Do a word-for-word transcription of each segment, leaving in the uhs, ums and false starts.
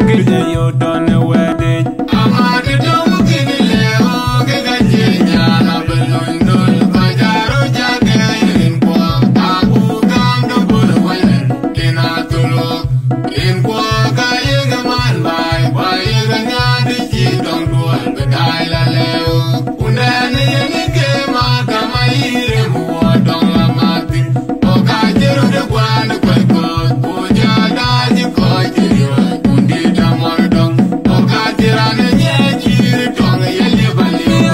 nangil you done a wedding. I'm the dog in the leo, get a ginger, I belong to Pajaro Jack in Quack. Abu Gam the Bull, in Atulu, in Quack, I am a man by, by a yard, don't do it, but I love. Undani and came out, come I eat him, what on la Martin. Oh, I do the one, quite good, Puja, Daji, quite good, Undita Mordon. Oh, I did an edgy, tongue, a yellow,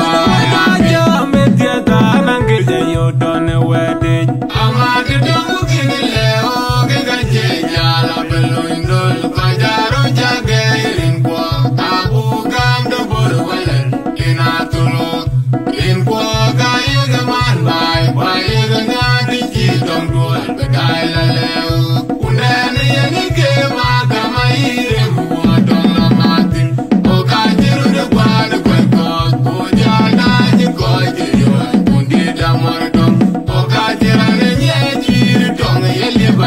I jump at the other, and get you done a wedding. I'm at the dog in the leo, get a ginger, I belong to Pajaro Jack in Quack. Abu Gam the Bull, in Atulu. In Quack, I am a man by, by a yard, don't do it, but I love. Undani and came out, come I eat him, what on la Martin. Oh, I do the one, quite good, Puja, Daji, quite good, Undita Mordon. Oh, I did an edgy, tongue, a yellow,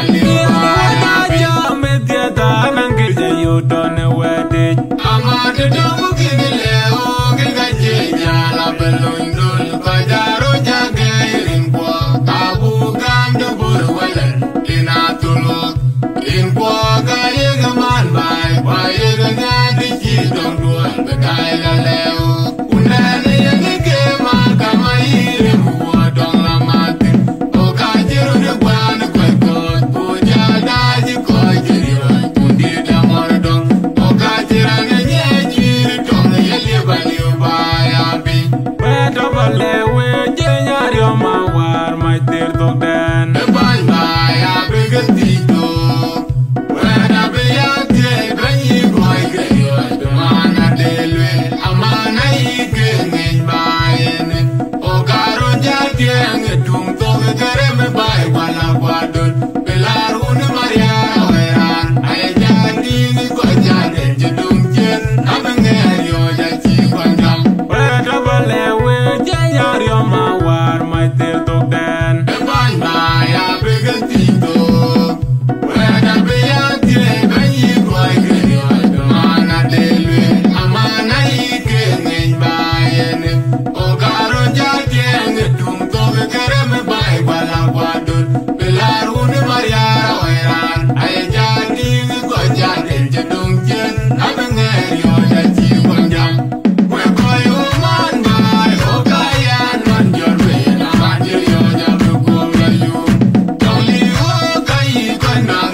I jump at the other, and get you done a wedding. I'm at the dog in the leo, get a ginger, I belong to Pajaro Jack in Quack. Abu Gam the Bull, in Atulu. In Quack, I am a man by, by a yard, don't do it, but I love. Undani and came out, come I eat him, what on la Martin. Oh, I do the one, quite good, Puja, Daji, quite good, Undita Mordon. Oh, I did an edgy, tongue, a yellow, by a bee. Where double lay with Jenya, your man, war, my dear dog, then. The bye by a big tito. When I be out there, when you go, I get you, the man at the way. A man I get by it. Oh, Caro Jack, and the doom dog, carry by one of what do. Belarun Maria, I can't even go down and you don't get. I'm a man, you're that cheap on them. Where double lay with Jenya, your man, war, my dear dog, then. The bye by a big tito. When I be out there, when you go, I get you, the man at the way. A man I get by it. Oh, Caro Jack, and the doom dog, carry by one of what do. Belarun Maria, I can't even go down and you don't get. I'm a man, you're that cheap on them. We're going man by, oh, Kayan, on your way. I'm at your job to go to you. Don't leave, oh, Kayi,